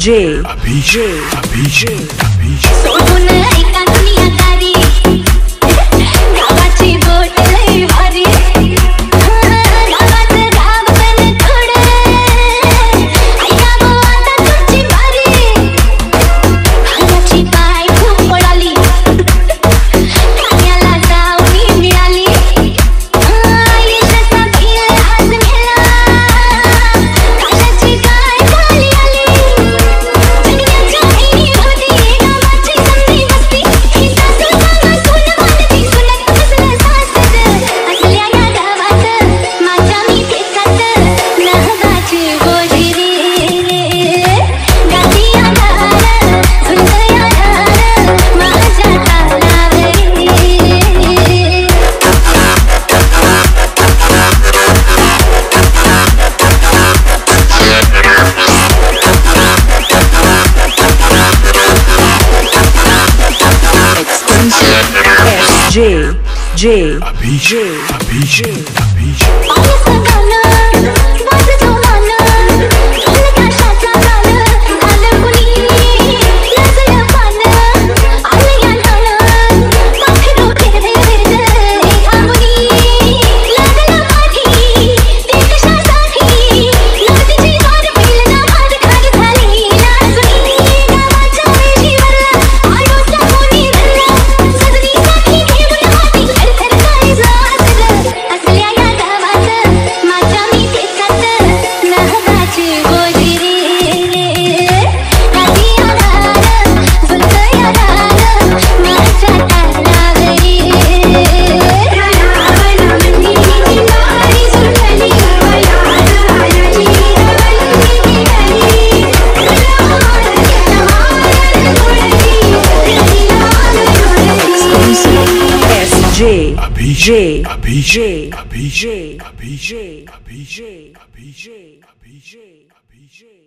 J सोडून ऐका दुनियादारी गावाची बोट लई भारी गावाचं गाव पण थोडं ऐका गो आता तुमची बारी अंगाची पाय खूप पळाली कान्याला जाऊनी मिळाली आयुष्याचा खेळ आज मेला काशाची काय झाली आली जगण्याच्या ऐनी होती गावाची संधी मस्ती ही सासू सांगा सून मानती सुनत कसलं सासर असल्या या गावात माझ्या मी फेकात नागाची गोजी रे गाती आधार झुंज आधार माझ्या तालावरी J पायस गाणं वाजतो गाणं आकाशाचा गाणं आलं कुणी लाजलं पानं आलं या नाणं पाखरू फिरवेत आमुनी लागलं पाठी ते कशासाठी नदीची वार पहिल्यांदा हात घाट झाली लाजुनी गावाच्या वेशीवर आडोसा कोणी धरला सजनीसाठी घेऊन हाती थरथर काय जाजलं असल्या या गावात माझ्या मी फेकात नागाची गोजी रे गाती आधार झुंज आधार माझ्या तालावरी निधीची नारी सुटली आयाची रवली निघाली J